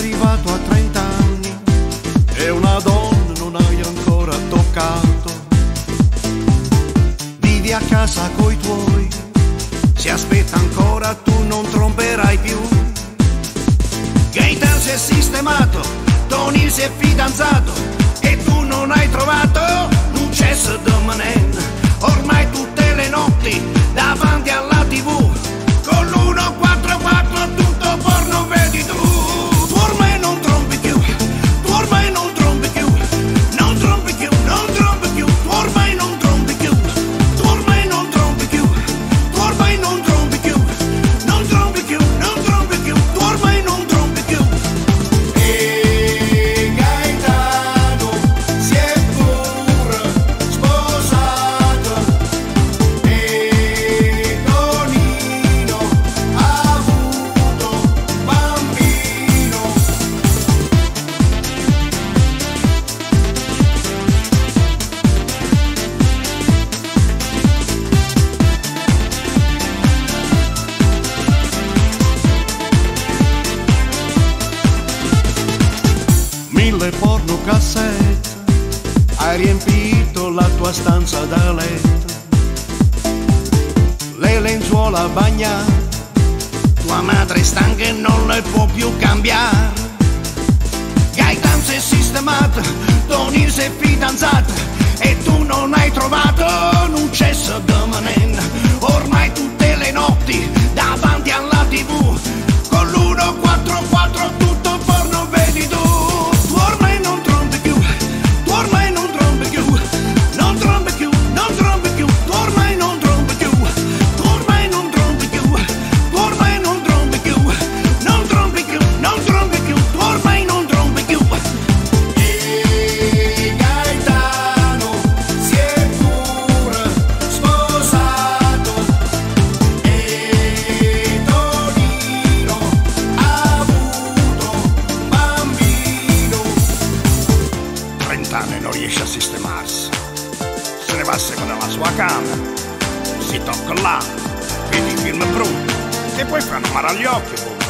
arrivato a 30 anni e una donna non hai ancora toccato. Vivi a casa coi tuoi, si aspetta ancora, tu non tromperai più. Gaetan si è sistemato, Tony si è fidanzato e tu non hai trovato un cesso di manen. Ormai tutte le notti davanti alla TV con l'144 tutto porno vedi tu. Tu ormai non trombi più, tu ormai non trombi più, non trombi più, non trombi più, tu ormai non trombi più, tu ormai non trombi più, tu ormai non trombi più, non trombi più, non trombi più, tu ormai non trombi più. E Gaetano si è pure sposato e Tonino ha avuto bambino. 1000 pornocassette, hai riempito la tua stanza da letto. Le lenzuola bagnate, tua madre è stanca e non le può più cambiare. Gaetan si è sistemato, Tony si è fidanzata e tu non hai trovato un cesso di manen. Ormai tutte le notti davanti alla TV con l'144 tutto porno vedi tu. Tu ormai non trombi più, tu ormai non trombi più, non trombi più, non trombi più, tu ormai non trombi più, tu ormai non trombi più, tu ormai non trombi più, non trombi più, non trombi più, tu ormai non trombi più. E Gaetano si è pure sposato e Tonino ha avuto bambino. 30 anni non riesce a sistemarsi, se ne va a seconda la sua camera, si tocca là, vedi i film brutti e poi fanno male agli occhi.